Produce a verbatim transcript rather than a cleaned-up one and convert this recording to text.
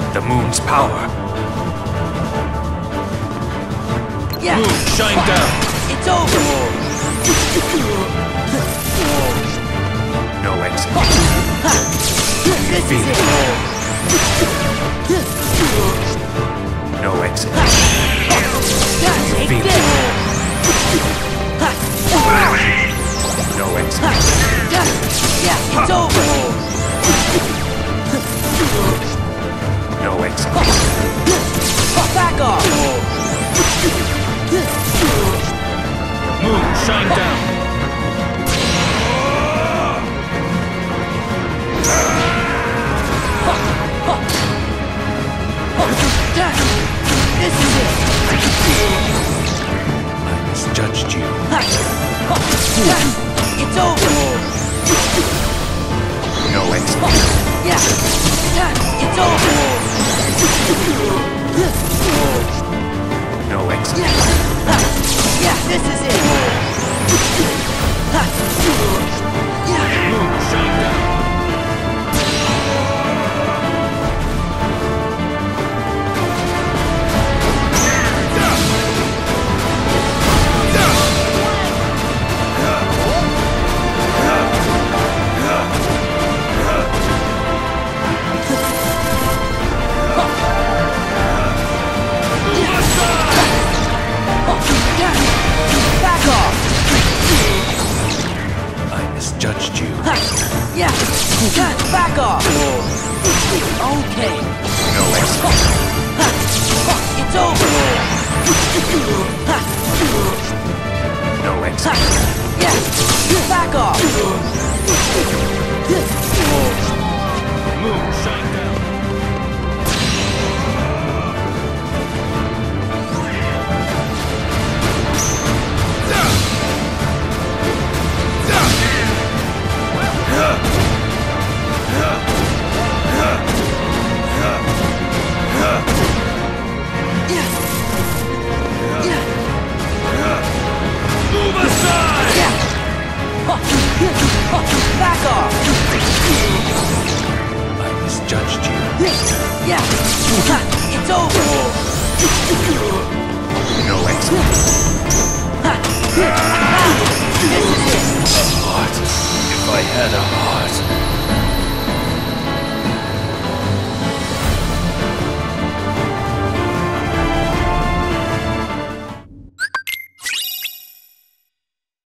The moon's power. Yeah. Moon, shine down. It's over. No exit. This Feel is it. it. No exit. Take Feel this. it. No exit. Yeah, it's over. No exit. Back off. Moon, shine down. This is it. I misjudged you. It's over. No exit. Yeah. It's over. No exit. Yeah, this is it. Moon, shine down. Back off. I misjudged you. Yeah. Back off. Okay. No exit. It's over. No exit. Yeah. Back off. Moon, shine down. Move aside! Yeah. Back off. I misjudged you. Yeah. It's over. No exit.